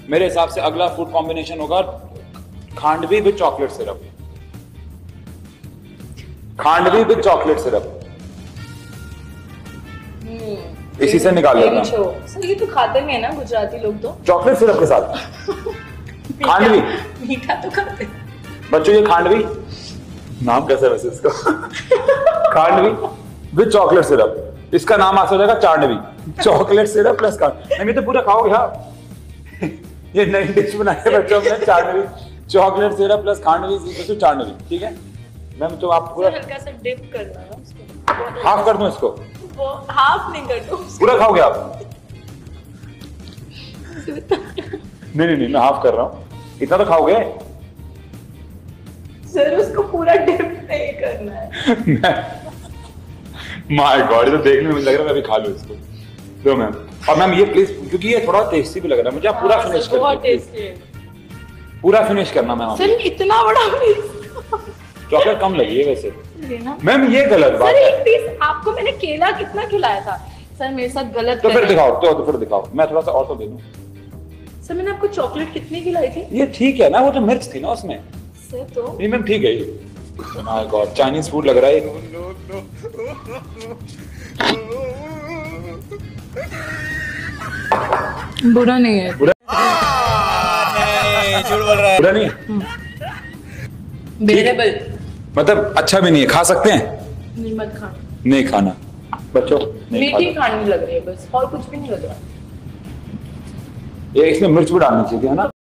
मेरे हिसाब से अगला फूड कॉम्बिनेशन होगा khandvi with chocolate syrup. Khandvi with chocolate syrup, इसी से निकाल लेना। सर ये तो खाते नहीं है ना गुजराती लोग तो, चॉकलेट सिरप के साथ खांडवी। मीठा तो खाते बच्चों, ये खांडवी नाम कैसा है वैसे इसका? खांडवी विद चॉकलेट सिरप, इसका नाम आ जाएगा chandvi. Chocolate syrup plus khandvi. नहीं तो पूरा खाओगे हाँ। ये नई डिश बनाई है बच्चों ने, chandvi, chocolate syrup plus khandvi chandvi. ठीक है मैम, तो आप पूरा हल्का सा डिप करना है उसको। हाफ कर दूं इसको? वो हाफ नहीं कर दो, पूरा खाओगे आप? नहीं, मैं हाफ कर रहा हूँ। इतना तो खाओगे? सर उसको पूरा डिप नहीं करना है। माय गॉड, तो देखने में लग रहा है मैं अभी खा लूं इसको। दो मैम। और मैम ये प्लीज, क्योंकि ये थोड़ा टेस्टी भी लग रहा है मुझे, आप पूरा फिनिश कर बहुत टेस्टी है। पूरा फिनिश करना मैम। सर इतना बड़ा पीस चॉकलेट कम लगी है वैसे मैम, ये गलत बात सर। है। एक पीस आपको मैंने केला कितना खिलाया था सर, मेरे साथ गलत तो फिर दिखाओ, तो फिर दिखाओ, मैं थोड़ा सा और तो दे दूं। सर मैंने आपको चॉकलेट कितनी खिलाई थी? ये ठीक है ना, वो तो मिर्च थी ना उसमें। सर तो नहीं मैम ठीक है ये। माय गॉड, चाइनीज फूड लग रहा है। बुरा नहीं है। बुरा नहीं, झूठ बोल रहा है। बुरा नहीं बेरेबल, मतलब अच्छा भी नहीं है, खा सकते हैं? नहीं मत खाना, नहीं खाना बच्चों, नहीं मीठी खाना। खाने लग रही है बस, और कुछ भी नहीं लग रहा। ये इसमें मिर्च भी डालनी चाहिए है ना?